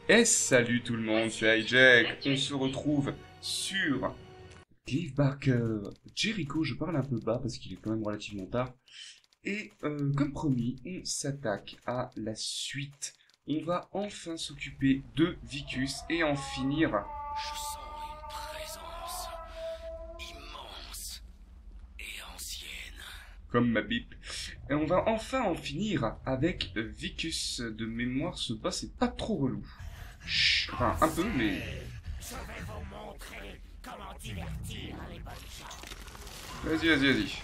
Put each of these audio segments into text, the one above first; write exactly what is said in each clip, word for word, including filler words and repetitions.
Et salut tout le monde, c'est Hijack. On se retrouve sur Cliff Barker Jericho. Je parle un peu bas parce qu'il est quand même relativement tard. Et euh, comme promis, on s'attaque à la suite. On va enfin s'occuper de Vicus et en finir. Je sens une présence immense et ancienne. Comme ma bip. Et on va enfin en finir avec Vicus. De mémoire, ce boss est pas trop relou. Chut, enfin un peu, mais... Je vais vous montrer comment divertir les bonnes gens. Vas-y, vas-y, vas-y.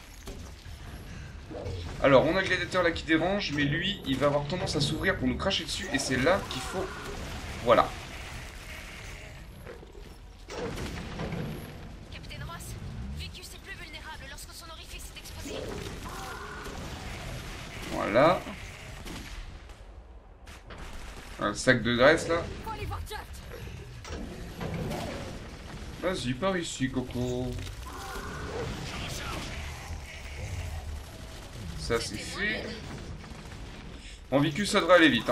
Alors, on a le gladiateur là qui dérange, mais lui, il va avoir tendance à s'ouvrir pour nous cracher dessus, et c'est là qu'il faut... Voilà. Capitaine Ross, Vicus est plus vulnérable lorsque son orifice est exposé. Voilà. Un sac de graisse, là. Faut aller voir Jack. Vas-y, par ici, Coco. Ça, c'est fait. En Vicus, ça devrait aller vite, hein.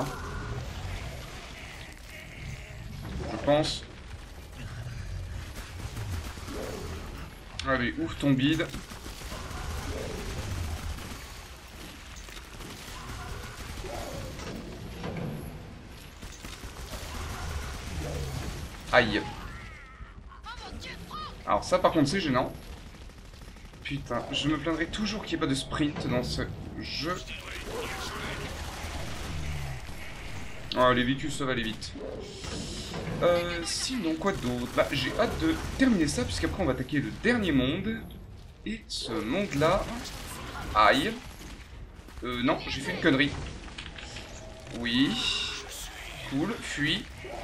Je pense. Allez, ouvre ton bide. Aïe. Alors ça par contre c'est gênant. Putain, je me plaindrai toujours qu'il n'y ait pas de sprint dans ce jeu. Ah, les Vicus ça va aller vite. Euh, sinon quoi d'autre? Bah j'ai hâte de terminer ça puisqu'après on va attaquer le dernier monde. Et ce monde là... Aïe. Euh non, j'ai fait une connerie. Oui. Cool, fuis.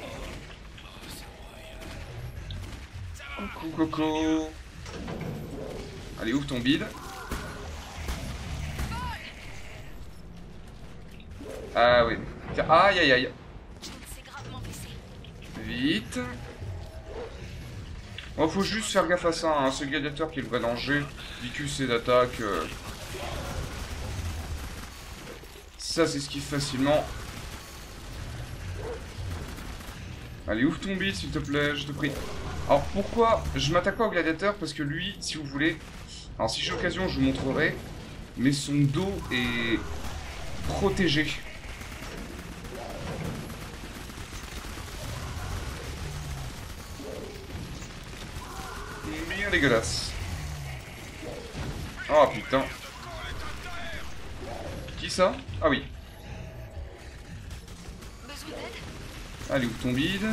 Coucou Coco. Allez, ouvre ton bide. Ah oui. Tiens, aïe aïe aïe. C'est gravement blessé. Vite. Bon, faut juste faire gaffe à ça, hein. C'est le gladiateur qui est le vrai danger. Vicus et d'attaque. Euh... Ça, c'est ce qui fait facilement. Allez, ouvre ton bide s'il te plaît, je te prie. Alors pourquoi je m'attaque pas au gladiateur? Parce que lui, si vous voulez... Alors si j'ai l'occasion, je vous montrerai. Mais son dos est protégé. Bien dégueulasse. Oh putain. Qui ça? Ah oui. Besoin d'aide? Allez, ouvre ton bide.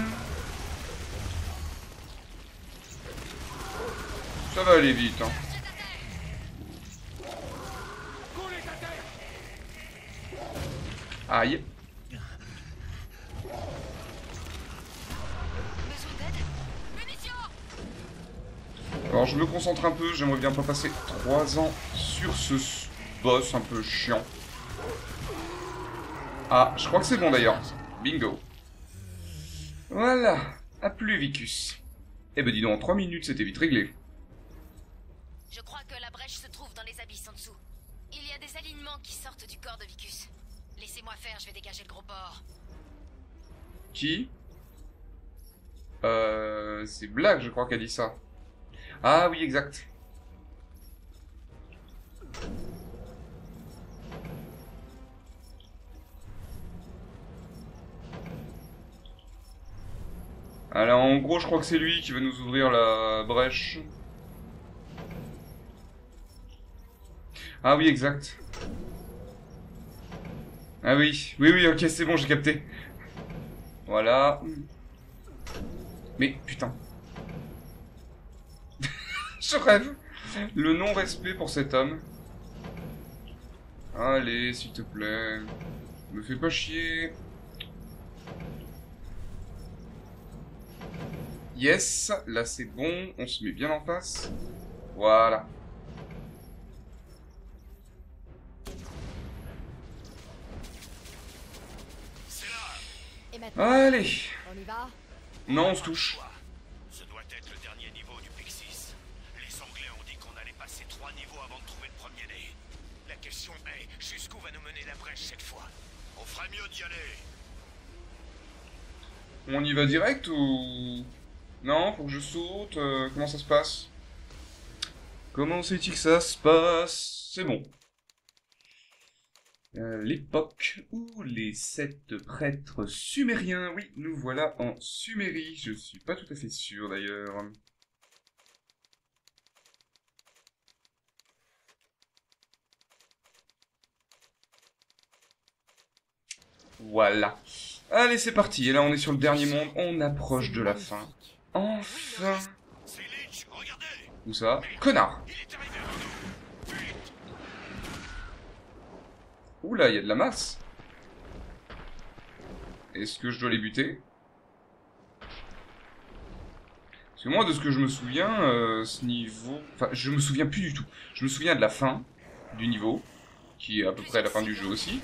Ça va aller vite, hein. Aïe. Besoin d'aide? Munitions! Alors je me concentre un peu, j'aimerais bien pas passer trois ans sur ce boss un peu chiant. Ah, je crois que c'est bon d'ailleurs. Bingo. Voilà. A plus Vicus. Eh ben dis donc, en trois minutes c'était vite réglé. Je crois que la brèche se trouve dans les abysses en dessous. Il y a des alignements qui sortent du corps de Vicus. Laissez-moi faire, je vais dégager le gros porc. Qui? Euh... C'est Black, je crois, qui a dit ça. Ah oui, exact. Alors en gros, je crois que c'est lui qui va nous ouvrir la brèche. Ah oui, exact. Ah oui, oui, oui, ok, c'est bon, j'ai capté. Voilà. Mais, putain. Je rêve. Le non-respect pour cet homme. Allez, s'il te plaît. Me fais pas chier. Yes, là c'est bon, on se met bien en face. Voilà. Et maintenant, Allez. on y va? Non, on se touche. Ce doit être le dernier niveau du Pixis. Les Anglais ont dit qu'on allait passer trois niveaux avant de trouver le premier nez. La question est, jusqu'où va nous mener la brèche cette fois? On ferait mieux d'y aller. On y va direct ou... Non, faut que je saute, euh, comment ça se passe? Comment c'est-il que ça se passe? C'est bon. Euh, L'époque où les sept prêtres sumériens... Oui, nous voilà en Sumérie, je suis pas tout à fait sûr d'ailleurs. Voilà. Allez, c'est parti. Et là, on est sur le dernier monde. On approche de la fin. Enfin. C'est Lich, regardez. Où ça? Connard. Il est arrivé avant nous. Vite. Oula, il y a de la masse. Est-ce que je dois les buter? Parce que moi, de ce que je me souviens, euh, ce niveau... Enfin, je me souviens plus du tout. Je me souviens de la fin du niveau, qui est à peu près la fin du jeu aussi.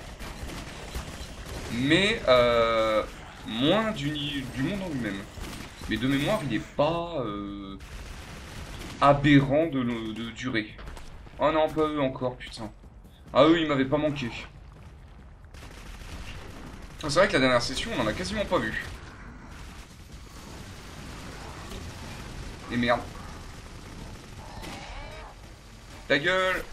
Mais, euh, moins du, du monde en lui-même. Mais de mémoire, il n'est pas euh, aberrant de, de durée. Oh non, pas eux encore, putain. Ah eux, ils m'avaient pas manqué. C'est vrai que la dernière session, on en a quasiment pas vu. Et merde. Ta gueule.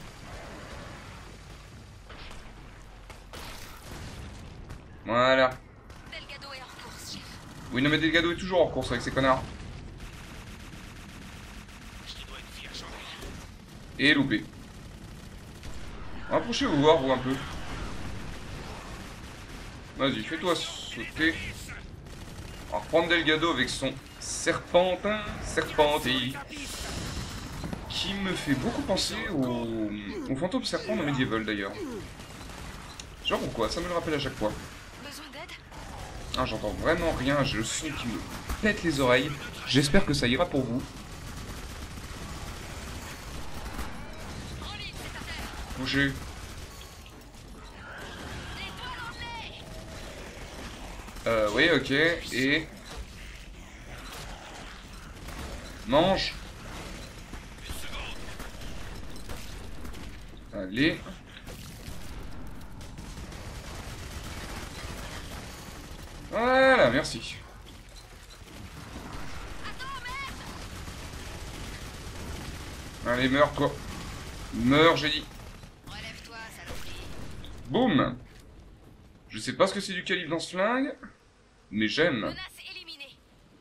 Voilà. Delgado est en course, chef. Oui, non mais Delgado est toujours en course avec ces connards. Je dois une fille à changer. Et loupé. Approchez-vous voir, vous un peu. Vas-y, fais-toi sauter. On va reprendre Delgado avec son serpentin, serpenté, qui me fait beaucoup penser au, au fantôme serpent de Medieval d'ailleurs. Je sais pas pourquoi, ça me le rappelle à chaque fois. Besoin d'aide? Ah, j'entends vraiment rien, j'ai le son qui me pète les oreilles. J'espère que ça ira pour vous. Bougez. Euh, oui, ok, et... Mange. Allez. Voilà, merci. Allez, meurs, quoi. Meurs, j'ai dit. Relève-toi, saloperie. Boum. Je sais pas ce que c'est du calibre dans ce flingue, mais j'aime. Menace éliminée.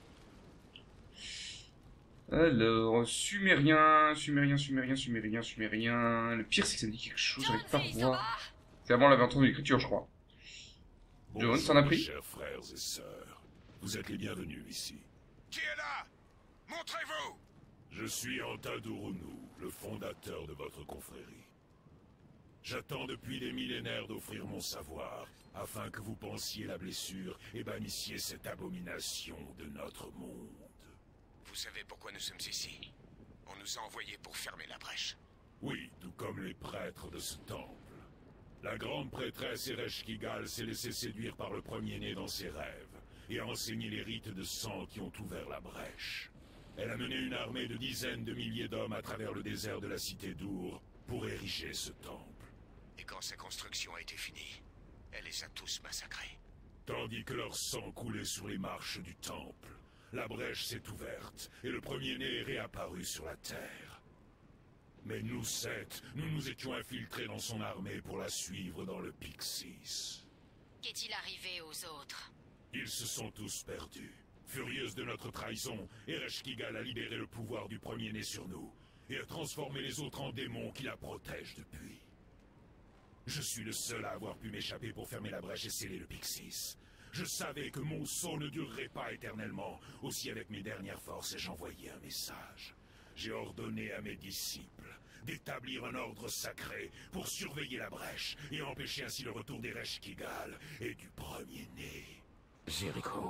Alors, sumérien, sumérien, sumérien, sumérien, sumérien... Le pire, c'est que ça me dit quelque chose, j'arrive pas à revoir. C'est avant l'invention de l'écriture, je crois. Jones, t'en as pris? Chers frères et sœurs, vous êtes les bienvenus ici. Qui est là? Montrez-vous. Je suis Antadurunu, le fondateur de votre confrérie. J'attends depuis des millénaires d'offrir mon savoir, afin que vous pensiez la blessure et bannissiez cette abomination de notre monde. Vous savez pourquoi nous sommes ici? On nous a envoyés pour fermer la brèche. Oui, tout comme les prêtres de ce temple. La grande prêtresse Ereshkigal s'est laissée séduire par le premier-né dans ses rêves, et a enseigné les rites de sang qui ont ouvert la brèche. Elle a mené une armée de dizaines de milliers d'hommes à travers le désert de la cité d'Ur pour ériger ce temple. Et quand sa construction a été finie, elle les a tous massacrés. Tandis que leur sang coulait sur les marches du temple, la brèche s'est ouverte et le premier-né est réapparu sur la terre. Mais nous sept, nous nous étions infiltrés dans son armée pour la suivre dans le Pixis. Qu'est-il arrivé aux autres? Ils se sont tous perdus. Furieuse de notre trahison, Ereshkigal a libéré le pouvoir du premier-né sur nous et a transformé les autres en démons qui la protègent depuis. Je suis le seul à avoir pu m'échapper pour fermer la brèche et sceller le Pixis. Je savais que mon sceau ne durerait pas éternellement. Aussi avec mes dernières forces, j'ai envoyé un message. J'ai ordonné à mes disciples d'établir un ordre sacré pour surveiller la brèche et empêcher ainsi le retour d'Ereshkigal et du premier-né. Jericho.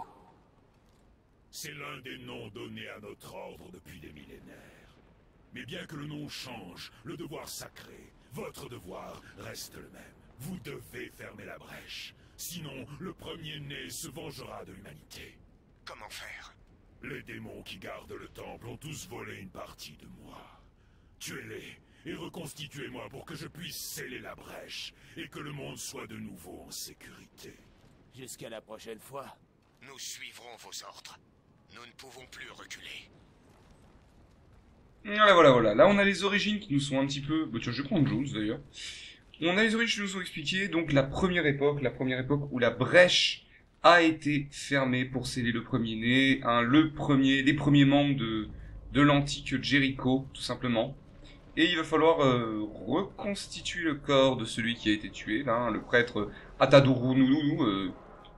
C'est l'un des noms donnés à notre ordre depuis des millénaires. Mais bien que le nom change, le devoir sacré, votre devoir reste le même. Vous devez fermer la brèche. Sinon, le premier-né se vengera de l'humanité. Comment faire? Les démons qui gardent le temple ont tous volé une partie de moi. Tuez-les et reconstituez-moi pour que je puisse sceller la brèche et que le monde soit de nouveau en sécurité. Jusqu'à la prochaine fois. Nous suivrons vos ordres. Nous ne pouvons plus reculer. Voilà, voilà, voilà. Là, on a les origines qui nous sont un petit peu... Bah, tiens, je vais prendre Jones, d'ailleurs. On a les origines qui nous sont expliquées. Donc, la première époque, la première époque où la brèche a été fermée pour sceller le premier-né. Hein, le premier, les premiers membres de, de l'antique Jericho, tout simplement. Et il va falloir euh, reconstituer le corps de celui qui a été tué, là, hein, le prêtre Ataduru Nunu, euh,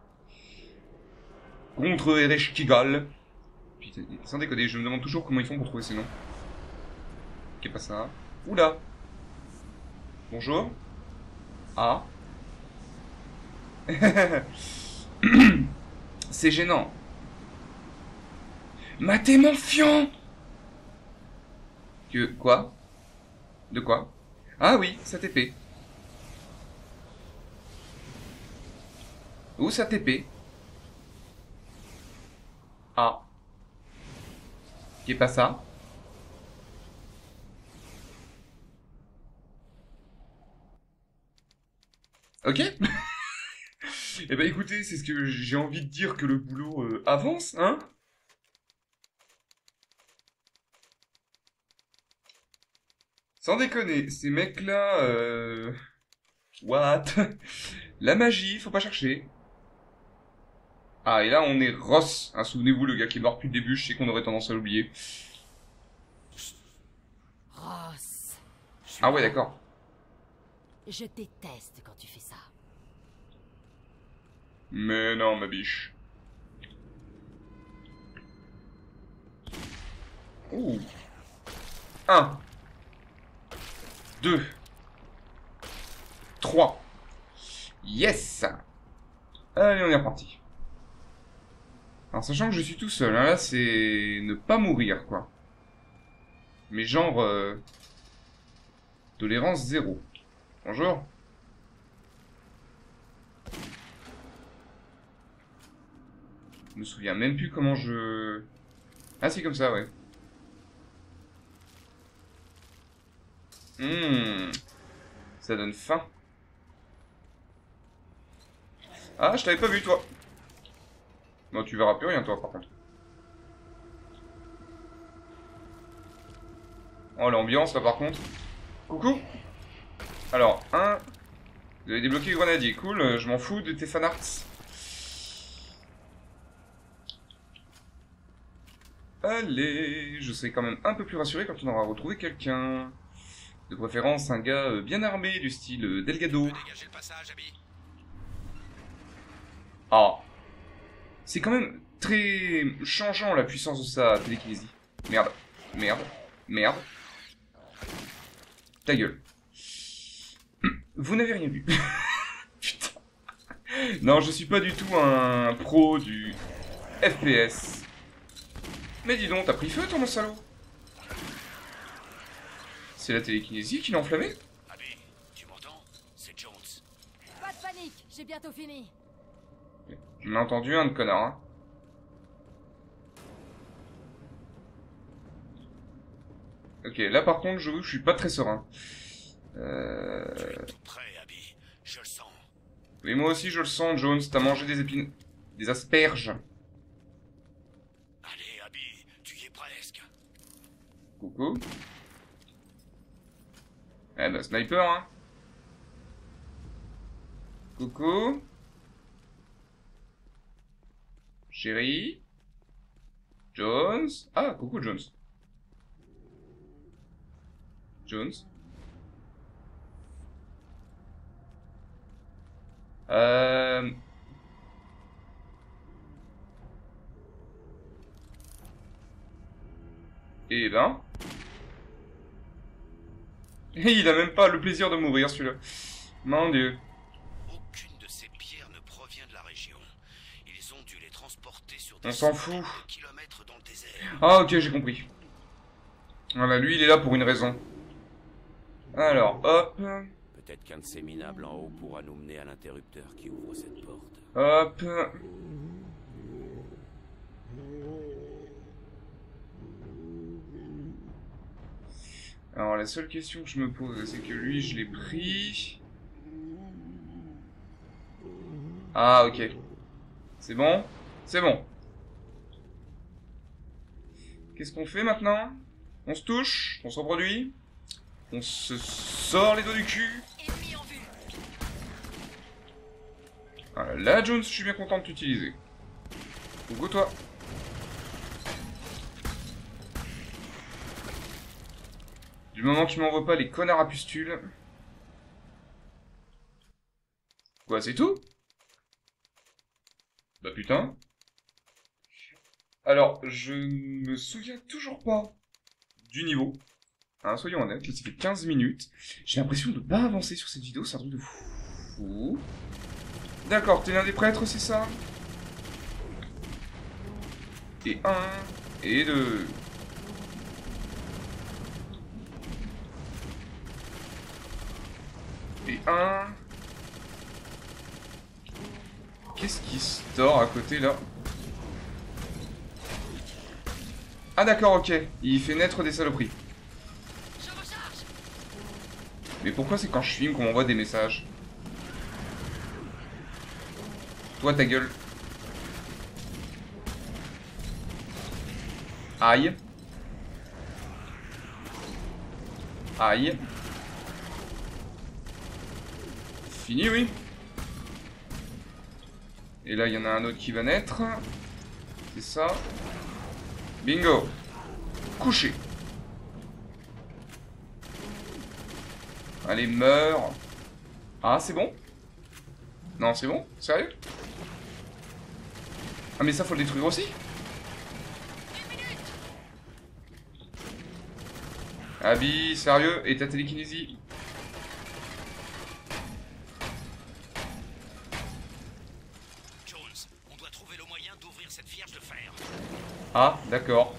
contre Ereshkigal. Putain, sans déconner, je me demande toujours comment ils font pour trouver ces noms. Qu'est pas ça? Oula. Bonjour. Ah. C'est gênant. Maté mon fion. Que quoi? De quoi? Ah oui, sa T P. Où sa T P? Ah. Qu'est pas ça? Ok. Eh ben écoutez, c'est ce que j'ai envie de dire, que le boulot euh, avance, hein? Sans déconner, ces mecs-là, euh... what? La magie, faut pas chercher. Ah, et là, on est Ross. Hein, souvenez-vous, le gars qui est mort depuis le début, je sais qu'on aurait tendance à l'oublier. Ross. Ah ouais, d'accord. Je déteste quand tu fais ça. Mais non, ma biche. Ouh. Un. Deux. Trois. Yes. Allez, on est reparti. Alors, sachant que je suis tout seul, hein, là, c'est ne pas mourir, quoi. Mais genre... Euh... Tolérance zéro. Bonjour. Je me souviens même plus comment je... Ah, c'est comme ça, ouais. Hum, ça donne faim. Ah, je t'avais pas vu, toi. Non, tu verras plus rien, toi, par contre. Oh, l'ambiance, là, par contre. Coucou. Alors, un... Vous avez débloqué le grenadier, cool. Je m'en fous de tes fanarts. Allez, je serai quand même un peu plus rassuré quand on aura retrouvé quelqu'un. De préférence, un gars euh, bien armé, du style euh, Delgado. Dégagez le passage, Abby. Ah. C'est quand même très changeant, la puissance de sa télékinésie. Merde, merde, merde. Ta gueule. Vous n'avez rien vu. Putain. Non, je suis pas du tout un pro du F P S. Mais dis donc, t'as pris feu, toi, mon salaud? C'est la télékinésie qui l'a enflammé? Abby, tu m'entends? C'est Jones. Pas de panique, j'ai bientôt fini. J'en ai entendu un de connard, hein. Ok, là par contre, je vous, je suis pas très serein. Euh... Tu es tout prêt, Abby. Je le sens. Oui, moi aussi je le sens, Jones. T'as mangé des épines... des asperges. Allez, Abby, tu y es presque. Coucou. Eh bah, sniper, hein. Coucou. Chérie. Jones. Ah, coucou, Jones. Jones. Euh... Eh ben... Il a même pas le plaisir de mourir, celui-là. Mon Dieu. Aucune de ces pierres ne provient de la région. Ils ont dû les transporter sur des On s'en centaines fout. de kilomètres dans le désert. Ah, ok, j'ai compris. Voilà, lui, il est là pour une raison. Alors, hop, Peut-être qu'un de ces minables en haut pourra nous mener à l'interrupteur qui ouvre cette porte. hop. Alors, la seule question que je me pose, c'est que lui, je l'ai pris. Ah, ok. C'est bon? C'est bon. Qu'est-ce qu'on fait maintenant? On se touche? On se reproduit? On se sort les dos du cul? Ennemi en vue. Voilà, là, Jones, je suis bien content de t'utiliser. Go, toi. Du moment que tu m'envoies pas les connards à pustules. Quoi, c'est tout? Bah putain. Alors, je me souviens toujours pas du niveau. Hein, soyons honnêtes, là, ça fait quinze minutes. J'ai l'impression de pas avancer sur cette vidéo, c'est un truc de fou. D'accord, t'es l'un des prêtres, c'est ça? Et un, et deux. Et un. Qu'est-ce qui se tord à côté, là? Ah d'accord, ok. Il fait naître des saloperies. Je recharge. Mais pourquoi c'est quand je filme qu'on m'envoie des messages? Toi, ta gueule. Aïe. Aïe. Fini, oui. Et là, il y en a un autre qui va naître. C'est ça. Bingo. Couché. Allez, meurs. Ah, c'est bon? Non, c'est bon? Sérieux? Ah, mais ça, faut le détruire aussi? Abby, sérieux? Et ta télékinésie? Jones, on doit trouver le moyen d'ouvrir cette vierge de fer. Ah, d'accord.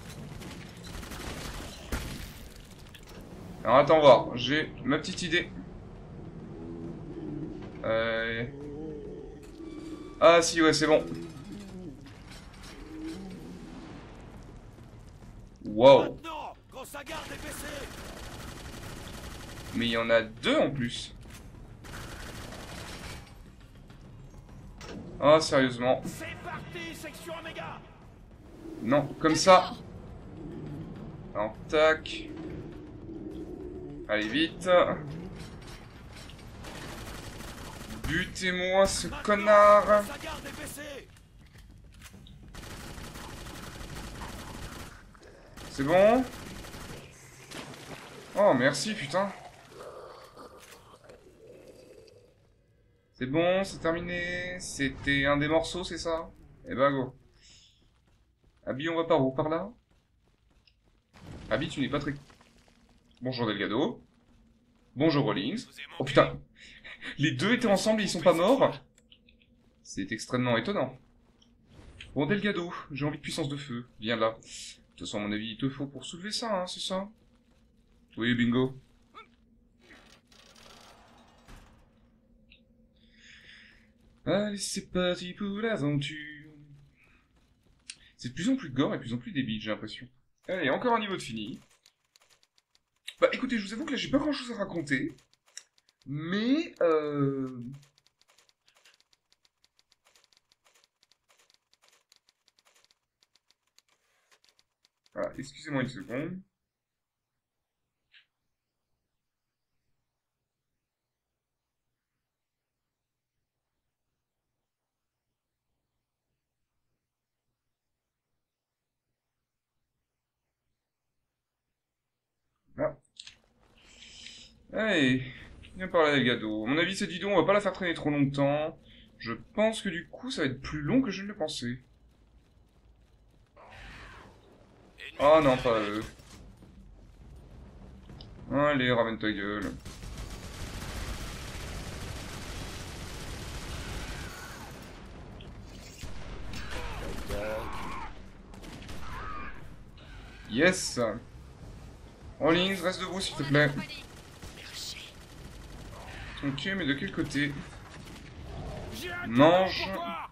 Alors, attends voir. J'ai ma petite idée. Euh... Ah, si, ouais, c'est bon. Wow. Maintenant, quand sa garde est baissée. Mais il y en a deux en plus. Ah, sérieusement. C'est parti, section Omega. Non, comme ça. Alors, tac. Allez, vite. Butez-moi ce connard. Sa garde est baissée. C'est bon? Oh, merci, putain. C'est bon, c'est terminé. C'était un des morceaux, c'est ça? Eh ben, go. Abby, on va par où? Par là? Abby, tu n'es pas très... Bonjour Delgado. Bonjour Rollins. Oh putain. Les deux étaient ensemble et ils sont pas morts? C'est extrêmement étonnant. Bon, Delgado, j'ai envie de puissance de feu. Viens là. De toute façon, à mon avis, il te faut pour soulever ça, hein, c'est ça? Oui, bingo. Allez, c'est parti pour l'aventure. C'est de plus en plus gore et de plus en plus débile, j'ai l'impression. Allez, encore un niveau de fini. Bah écoutez, je vous avoue que là, j'ai pas grand chose à raconter. Mais, euh... Ah, excusez-moi une seconde. Ah. Allez, viens par là, Delgado. À mon avis, cette vidéo, on va pas la faire traîner trop longtemps. Je pense que du coup, ça va être plus long que je ne le pensais. Oh non, pas eux. Allez, ramène ta gueule. Yes. Rollins, reste debout s'il te plaît. Ok, mais de quel côté? Mange.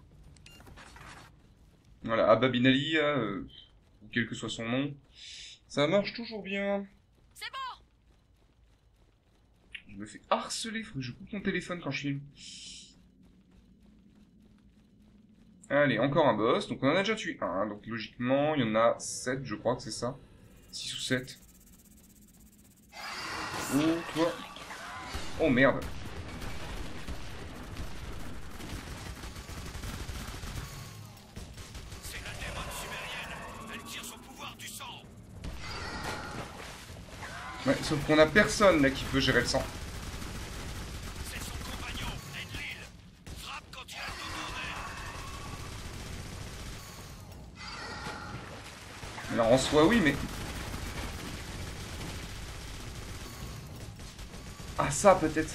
Voilà, Ababinali, euh, quel que soit son nom. Ça marche toujours bien. C'est bon. Je me fais harceler, faut que je coupe mon téléphone quand je filme. Allez, encore un boss. Donc on en a déjà tué un. Donc logiquement, il y en a sept, je crois que c'est ça. six ou sept. Oh, toi. Oh merde. C'est la démon sumérienne. Elle tire son pouvoir du sang. Ouais, sauf qu'on a personne là qui peut gérer le sang. C'est son compagnon, Enlil. Frappe quand il a le dos d'oreille. Alors en soi, oui, mais... Ah, ça, peut-être.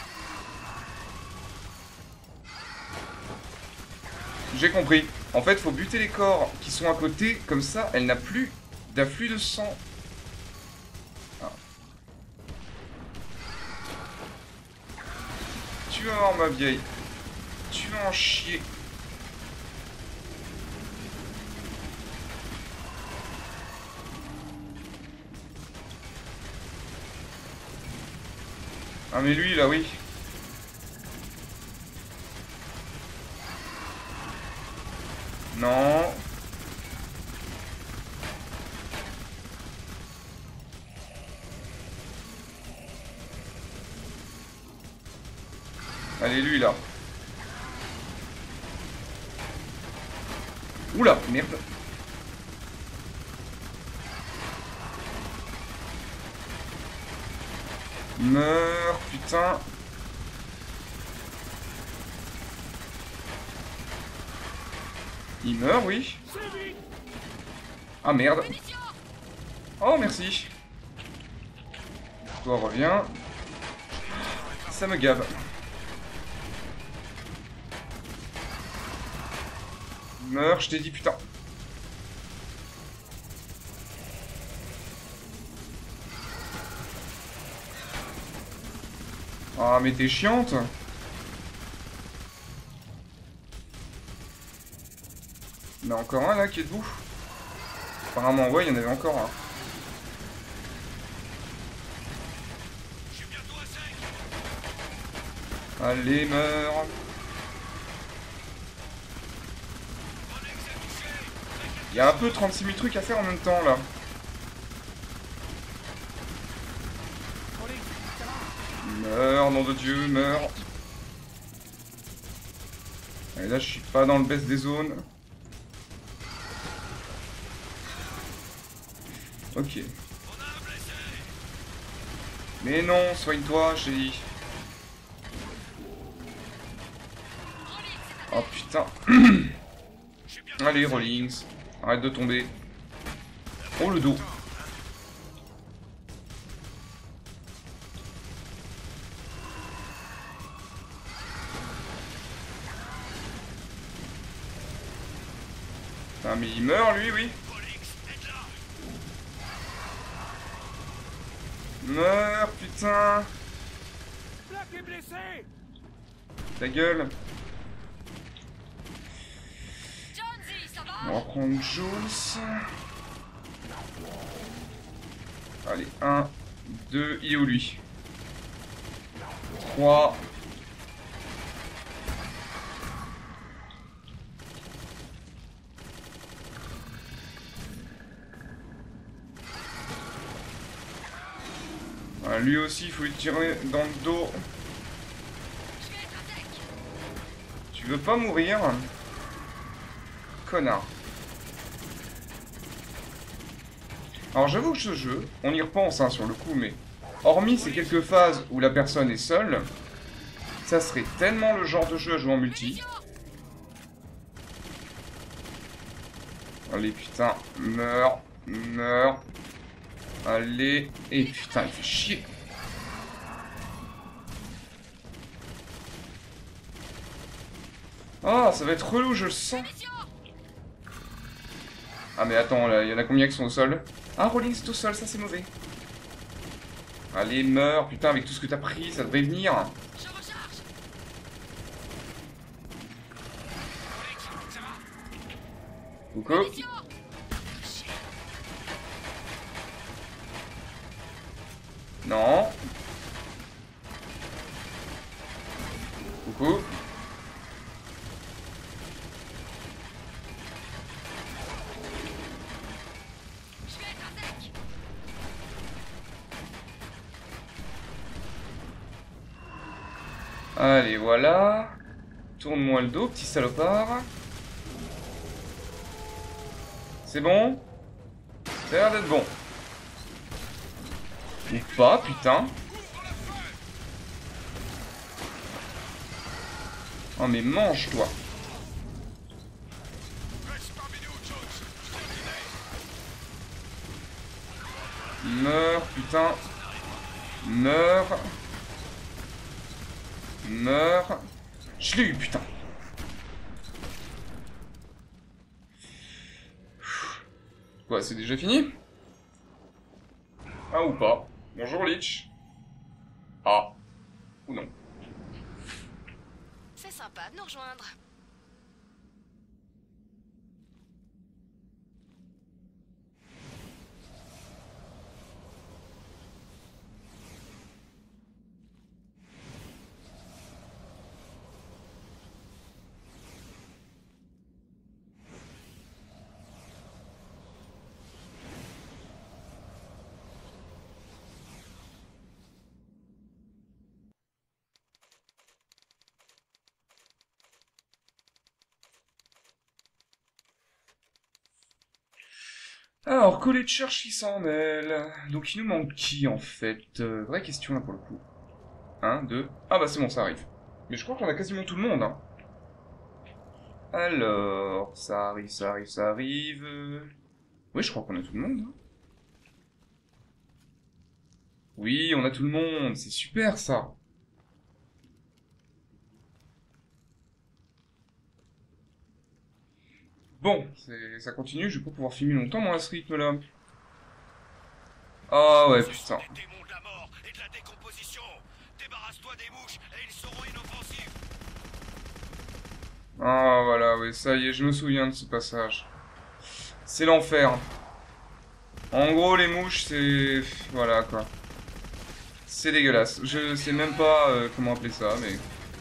J'ai compris. En fait, faut buter les corps qui sont à côté. Comme ça, elle n'a plus d'afflux de sang. Ah. Tu vas voir, ma vieille. Tu vas en chier. Ah mais lui là oui. Non. Allez lui là. Oula, merde. Meurs, putain. Il meurt, oui. Ah merde. Oh, merci. Toi, reviens. Ça me gave. Meurs, je t'ai dit, putain. Ah, mais t'es chiante. Il y en a encore un là qui est debout. Apparemment, ouais, il y en avait encore un. Allez, meurs. Il y a un peu trente-six mille trucs à faire en même temps là. Meurs, nom de Dieu, meurs. Et là, je suis pas dans le best des zones. Ok. Mais non, soigne-toi, j'ai dit. Oh putain. Allez, Rollings. Arrête de tomber. Oh, le dos. Ah, mais il meurt, lui, oui. Meurs, putain. Ta gueule. On va prendre Jules. Allez, un, deux, il est où lui? trois. Ah, lui aussi, il faut lui tirer dans le dos. Tu veux pas mourir? Connard. Alors j'avoue que ce jeu, on y repense hein, sur le coup, mais hormis ces quelques phases où la personne est seule, ça serait tellement le genre de jeu à jouer en multi. Allez putain, meurs, meurs. Allez, et putain il fait chier. Ah, ça va être relou, je le sens. Ah mais attends, là, il y en a combien qui sont au sol? Ah, Rolling c'est au sol, ça c'est mauvais. Allez, meurs, putain, avec tout ce que t'as pris, ça devrait venir. Coucou. Non. Allez, voilà. Tourne-moi le dos, petit salopard. C'est bon? Ça a l'air d'être bon. Ou pas, putain. Oh mais mange, toi. Meurs, putain. Meurs. Meurs. Je l'ai eu, putain. Quoi, c'est déjà fini? Ah ou pas? Bonjour Lich. Ah. Ou non. C'est sympa de nous rejoindre. Alors, Collet cherche qui s'en mêle. Donc il nous manque qui en fait? euh, Vraie question là pour le coup. Un, deux. Ah bah c'est bon, ça arrive. Mais je crois qu'on a quasiment tout le monde, hein. Alors, ça arrive, ça arrive, ça arrive. Oui, je crois qu'on a tout le monde. Hein. Oui, on a tout le monde, c'est super ça. Bon, ça continue, je vais pas pouvoir filmer longtemps moi à ce rythme là. Ah ouais, putain. Des démons de la mort et de la décomposition. Débarrasse-toi des mouches et ils seront inoffensifs. Ah voilà, oui, ça y est, je me souviens de ce passage. C'est l'enfer. En gros, les mouches, c'est... Voilà, quoi. C'est dégueulasse. Je sais même pas euh, comment appeler ça, mais...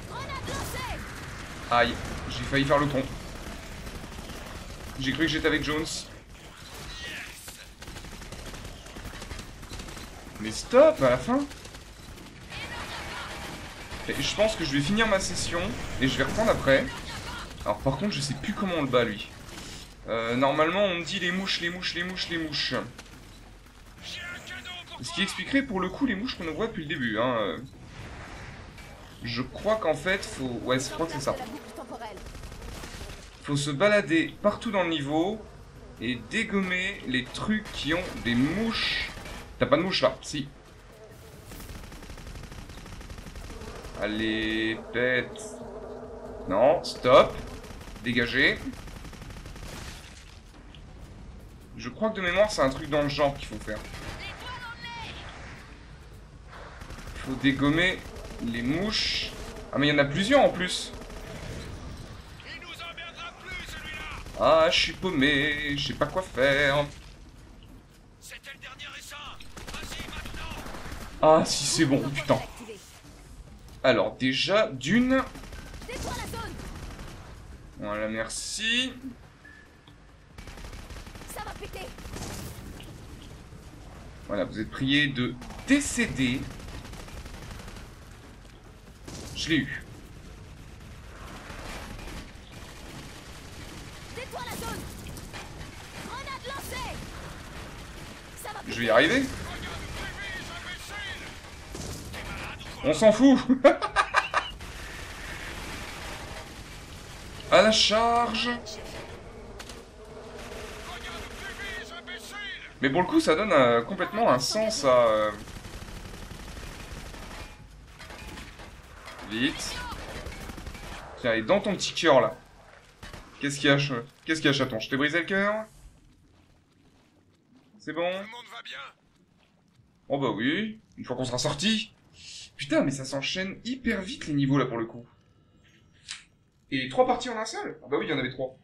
Aïe, j'ai failli faire le con. J'ai cru que j'étais avec Jones. Mais stop, à la fin. Et je pense que je vais finir ma session, et je vais reprendre après. Alors par contre, je sais plus comment on le bat, lui. Euh, normalement, on me dit les mouches, les mouches, les mouches, les mouches. Ce qui expliquerait pour le coup les mouches qu'on voit depuis le début. Hein. Je crois qu'en fait, faut... Ouais, je crois que c'est ça. Faut se balader partout dans le niveau et dégommer les trucs qui ont des mouches. T'as pas de mouches là? Si. Allez, pète. Non, stop. Dégagez. Je crois que de mémoire, c'est un truc dans le genre qu'il faut faire. Faut dégommer les mouches. Ah, mais il y en a plusieurs en plus. Ah, je suis paumé, je sais pas quoi faire. C'était le dernier essai. Vas-y maintenant. Ah, si c'est bon, putain. Alors, déjà, d'une. Voilà, merci. Ça va péter. Voilà, vous êtes priés de décéder. Je l'ai eu. Détruis la zone. Grenade lancée. Ça va péter. Je vais y arriver. On s'en fout. À la charge. Mais pour le coup, ça donne euh, complètement un sens à... Euh... Vite. Tiens, et dans ton petit cœur, là. Qu'est-ce qu'il y a, ch... Qu'est-ce qu'il y a, chaton? Je t'ai brisé le cœur? C'est bon? Tout le monde va bien. Oh bah oui, une fois qu'on sera sorti. Putain, mais ça s'enchaîne hyper vite, les niveaux, là, pour le coup. Et trois parties en un seul? Ah bah oui, il y en avait trois.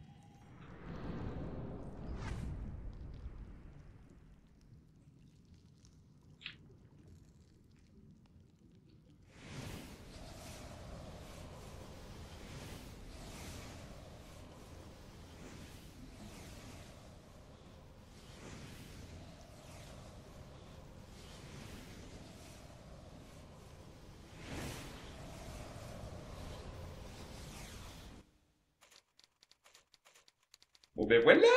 Bon ben voilà.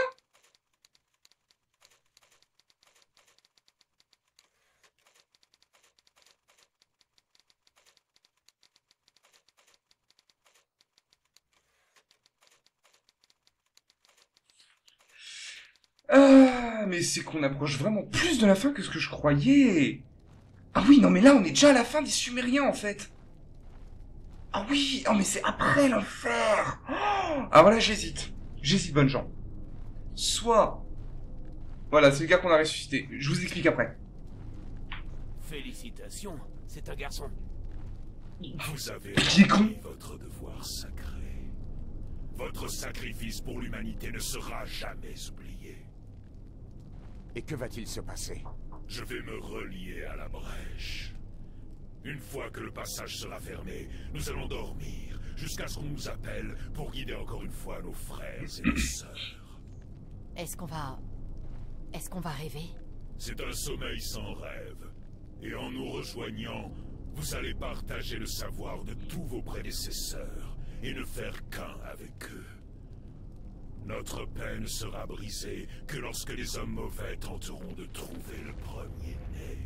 Ah, mais c'est qu'on approche vraiment plus de la fin que ce que je croyais. Ah oui, non mais là on est déjà à la fin des Sumériens en fait. Ah oui, oh mais c'est après l'enfer. Oh, ah voilà, j'hésite. J'hésite, bonnes gens. Soit... Voilà, c'est le gars qu'on a ressuscité. Je vous explique après. Félicitations, c'est un garçon. Vous avez Qui est con. rempli votre devoir sacré. Votre sacrifice pour l'humanité ne sera jamais oublié. Et que va-t-il se passer? Je vais me relier à la brèche. Une fois que le passage sera fermé, nous allons dormir, jusqu'à ce qu'on nous appelle pour guider encore une fois nos frères et nos sœurs. Est-ce qu'on va... Est-ce qu'on va rêver? C'est un sommeil sans rêve. Et en nous rejoignant, vous allez partager le savoir de tous vos prédécesseurs et ne faire qu'un avec eux. Notre paix ne sera brisée que lorsque les hommes mauvais tenteront de trouver le premier-né.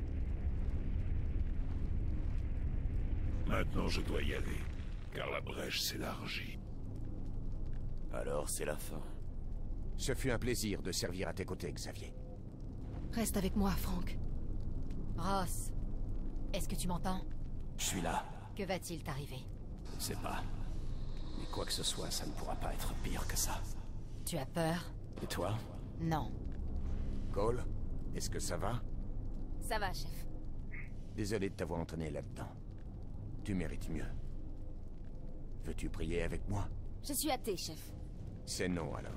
Maintenant, je dois y aller, car la brèche s'élargit. Alors c'est la fin. Ce fut un plaisir de servir à tes côtés, Xavier. Reste avec moi, Franck. Ross, est-ce que tu m'entends? Je suis là. Que va-t-il t'arriver? Je sais pas. Mais quoi que ce soit, ça ne pourra pas être pire que ça. Tu as peur? Et toi? Non. Cole, est-ce que ça va? Ça va, chef. Désolé de t'avoir entraîné là-dedans. Tu mérites mieux. Veux-tu prier avec moi? Je suis athée, chef. C'est non, alors.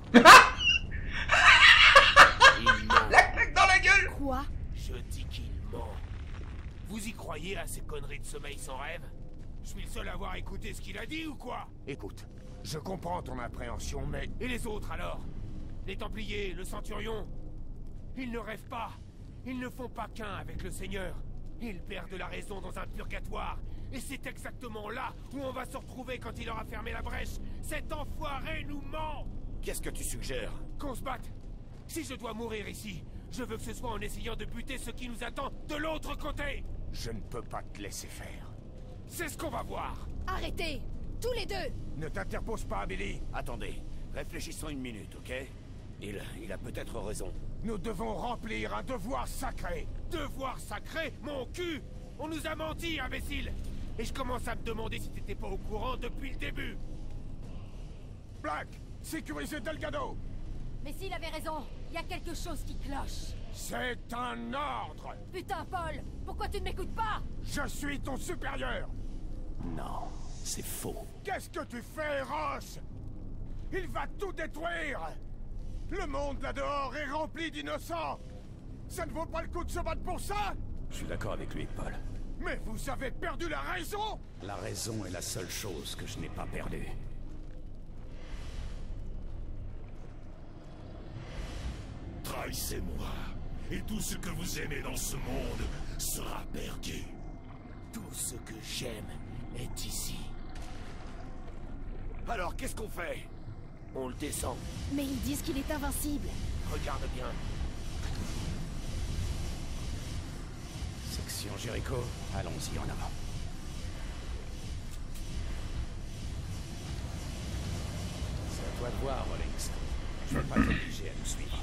Il ment. La claque dans la gueule. Quoi? Je dis qu'il ment. Vous y croyez à ces conneries de sommeil sans rêve? Je suis le seul à avoir écouté ce qu'il a dit ou quoi? Écoute, je comprends ton appréhension, mais... Et les autres alors? Les Templiers, le Centurion? Ils ne rêvent pas. Ils ne font pas qu'un avec le Seigneur. Ils perdent la raison dans un purgatoire. Et c'est exactement là où on va se retrouver quand il aura fermé la brèche. Cet enfoiré nous ment! Qu'est-ce que tu suggères? Qu'on se batte. Si je dois mourir ici, je veux que ce soit en essayant de buter ce qui nous attend de l'autre côté. Je ne peux pas te laisser faire. C'est ce qu'on va voir. Arrêtez! Tous les deux! Ne t'interpose pas, Billy. Attendez, réfléchissons une minute, ok? Il, il a peut-être raison. Nous devons remplir un devoir sacré. Devoir sacré, mon cul! On nous a menti, imbécile! Et je commence à me demander si t'étais pas au courant depuis le début. Black, sécurisez Delgado. Mais s'il avait raison, il y a quelque chose qui cloche. C'est un ordre. Putain, Paul, pourquoi tu ne m'écoutes pas? Je suis ton supérieur. Non, c'est faux. Qu'est-ce que tu fais, Ross? Il va tout détruire. Le monde là-dehors est rempli d'innocents. Ça ne vaut pas le coup de se battre pour ça? Je suis d'accord avec lui, Paul. Mais vous avez perdu la raison. La raison est la seule chose que je n'ai pas perdue. Trahissez-moi, et tout ce que vous aimez dans ce monde sera perdu. Tout ce que j'aime est ici. Alors, qu'est-ce qu'on fait? On le descend. Mais ils disent qu'il est invincible. Regarde bien. Section Jericho, allons-y en avant. C'est à toi de voir, Rollins. Je ne vais pas t'obliger à nous suivre.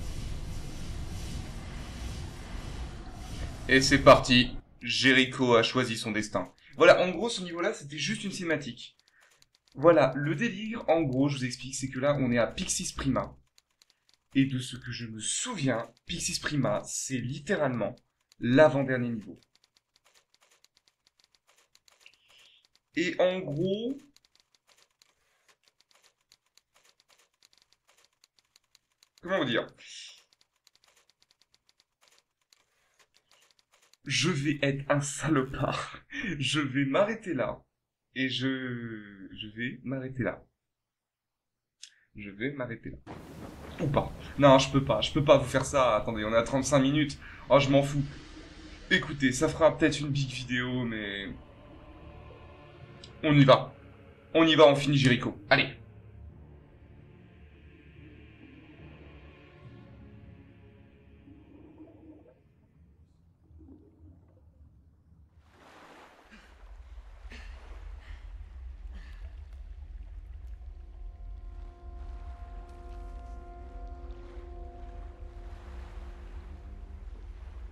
Et c'est parti. Jericho a choisi son destin. Voilà, en gros, ce niveau-là, c'était juste une cinématique. Voilà, le délire, en gros, je vous explique, c'est que là, on est à Pixis Prima. Et de ce que je me souviens, Pixis Prima, c'est littéralement l'avant-dernier niveau. Et en gros... Comment vous dire? Je vais être un salopard. Je vais m'arrêter là. Et je... Je vais m'arrêter là. Je vais m'arrêter là. Ou pas. Non, je peux pas. Je peux pas vous faire ça. Attendez, on est à trente-cinq minutes. Oh, je m'en fous. Écoutez, ça fera peut-être une big vidéo, mais... On y va. On y va, on finit Jericho. Allez.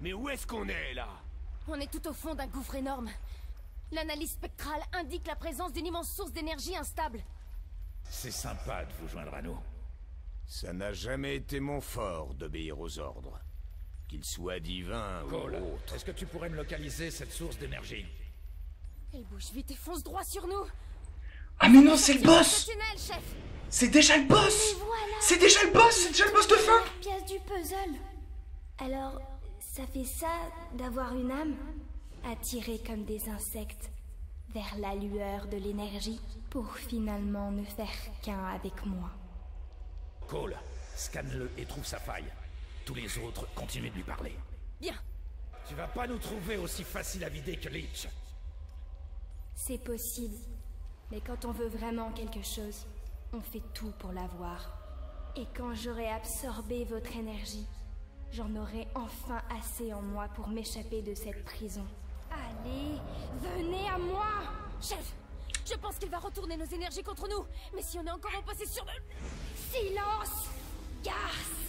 Mais où est-ce qu'on est, là? On est tout au fond d'un gouffre énorme. L'analyse spectrale indique la présence d'une immense source d'énergie instable. C'est sympa de vous joindre à nous. Ça n'a jamais été mon fort d'obéir aux ordres. Qu'ils soient divins Cole, ou autres. est-ce que tu pourrais me localiser cette source d'énergie? Elle bouge vite et fonce droit sur nous. Ah mais non, c'est le Sortir de boss! ce tunnel, chef. C'est déjà le boss! Et voilà. C'est déjà le boss! C'est déjà le boss de fin! Pièce du puzzle. Alors, ça fait ça d'avoir une âme? Attirée comme des insectes vers la lueur de l'énergie pour finalement ne faire qu'un avec moi. Cole, scanne-le et trouve sa faille. Tous les autres continuent de lui parler. Bien. Tu vas pas nous trouver aussi facile à vider que Leech. C'est possible. Mais quand on veut vraiment quelque chose, on fait tout pour l'avoir. Et quand j'aurai absorbé votre énergie, j'en aurai enfin assez en moi pour m'échapper de cette prison. Allez, venez à moi! Chef, je pense qu'il va retourner nos énergies contre nous. Mais si on est encore en possession de... Silence, garce!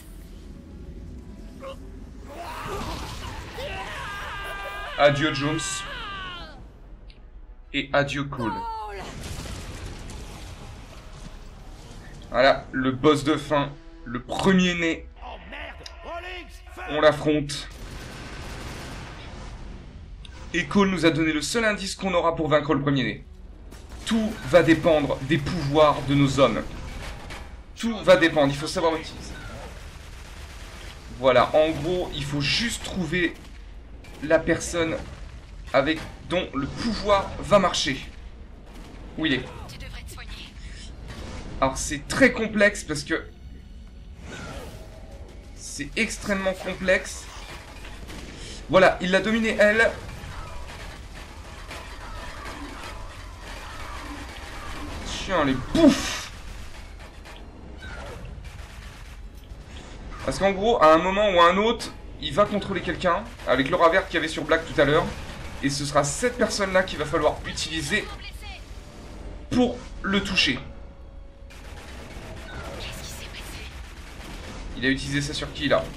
Adieu Jones. Et adieu Cole. Voilà, le boss de fin. Le premier né. Oh merde! Rollins! On l'affronte. Et Cole nous a donné le seul indice qu'on aura pour vaincre le premier né. Tout va dépendre des pouvoirs de nos hommes. Tout va dépendre, il faut savoir utiliser. Voilà, en gros, il faut juste trouver la personne avec dont le pouvoir va marcher. Où il est? Tu devrais te soigner. Alors c'est très complexe parce que... C'est extrêmement complexe. Voilà, il l'a dominée elle. Tiens, les bouffes. Parce qu'en gros, à un moment ou à un autre, il va contrôler quelqu'un, avec l'aura verte qu'il y avait sur Black tout à l'heure. Et ce sera cette personne-là qu'il va falloir utiliser pour le toucher. Qu'est-ce qui s'est passé? Il a utilisé ça sur qui, là?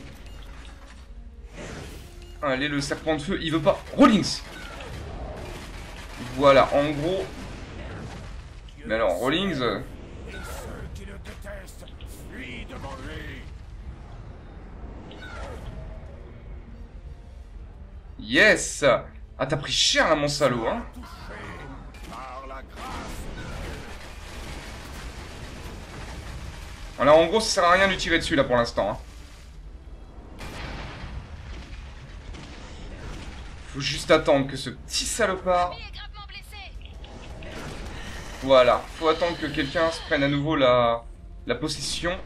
Allez, le serpent de feu, il veut pas... Rollins! Voilà, en gros... Mais alors, Rollins... euh, Et ceux qui le détestent, fuient devant lui. Yes! Ah, t'as pris cher, là, mon salaud, hein? Touché par la grâce. Alors, en gros, ça sert à rien de lui tirer dessus, là, pour l'instant, hein. Faut juste attendre que ce petit salopard... Lui est gravement blessé. Voilà, faut attendre que quelqu'un se prenne à nouveau la, la possession.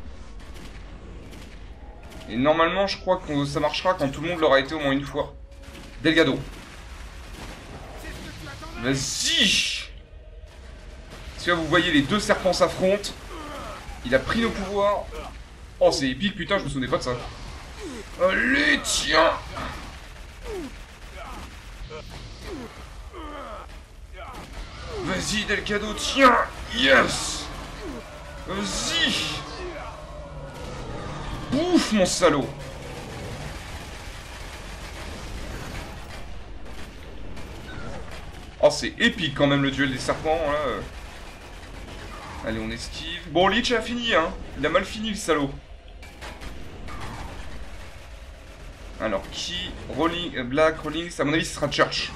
Et normalement, je crois que ça marchera quand tout le monde l'aura été au moins une fois. Delgado. Vas-y! Parce que là, vous voyez, les deux serpents s'affrontent. Il a pris nos pouvoirs. Oh, c'est épique, putain, je me souvenais pas de ça. Allez, tiens! Vas-y, Delgado, tiens! Yes! Vas-y! Bouffe, mon salaud! Oh, c'est épique quand même le duel des serpents, là. Allez, on esquive. Bon, Leech a fini, hein. Il a mal fini, le salaud. Alors, qui? Rolling, Black, Rolling, à mon avis, ce sera Church.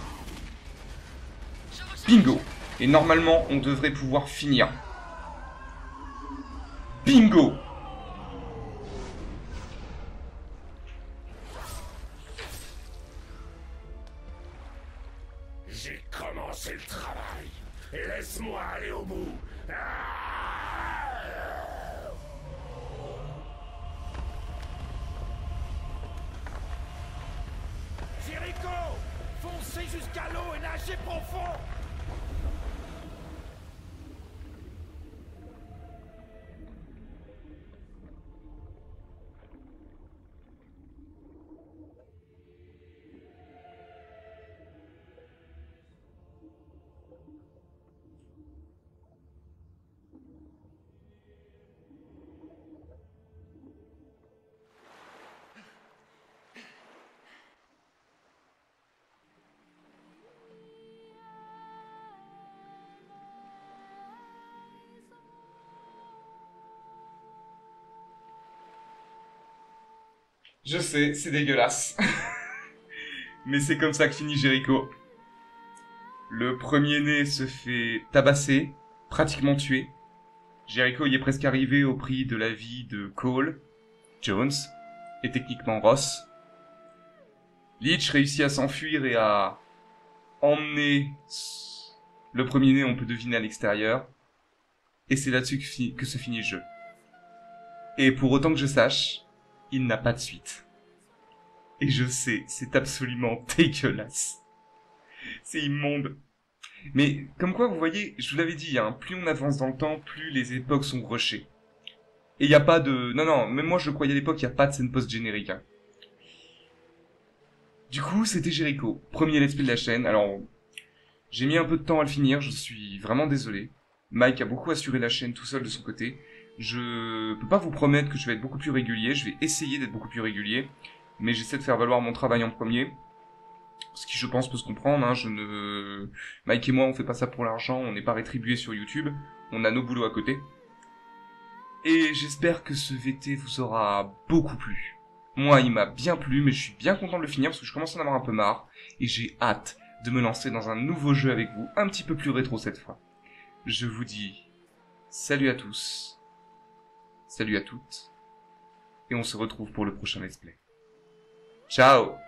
Bingo! Et normalement, on devrait pouvoir finir. Bingo! J'ai commencé le travail. Laisse-moi aller au bout. Ah! Jericho! Foncez jusqu'à l'eau et nagez profond! Je sais, c'est dégueulasse. Mais c'est comme ça que finit Jericho. Le premier-né se fait tabasser, pratiquement tué. Jericho y est presque arrivé au prix de la vie de Cole, Jones, et techniquement Ross. Leech réussit à s'enfuir et à emmener le premier-né, on peut deviner, à l'extérieur. Et c'est là-dessus que, fi- que se finit le jeu. Et pour autant que je sache, il n'a pas de suite. Et je sais, c'est absolument dégueulasse. C'est immonde. Mais comme quoi, vous voyez, je vous l'avais dit, hein, plus on avance dans le temps, plus les époques sont rushées. Et il n'y a pas de... Non, non, même moi je le croyais à l'époque, il n'y a pas de scène post-générique. Hein. Du coup, c'était Jericho, premier let's play de la chaîne. Alors, j'ai mis un peu de temps à le finir, je suis vraiment désolé. Mike a beaucoup assuré la chaîne tout seul de son côté. Je peux pas vous promettre que je vais être beaucoup plus régulier, je vais essayer d'être beaucoup plus régulier. Mais j'essaie de faire valoir mon travail en premier. Ce qui, je pense, peut se comprendre. Hein. Je ne... Mike et moi, on fait pas ça pour l'argent, on n'est pas rétribués sur YouTube. On a nos boulots à côté. Et j'espère que ce V T vous aura beaucoup plu. Moi, il m'a bien plu, mais je suis bien content de le finir parce que je commence à en avoir un peu marre. Et j'ai hâte de me lancer dans un nouveau jeu avec vous, un petit peu plus rétro cette fois. Je vous dis salut à tous, salut à toutes, et on se retrouve pour le prochain let's play. Ciao!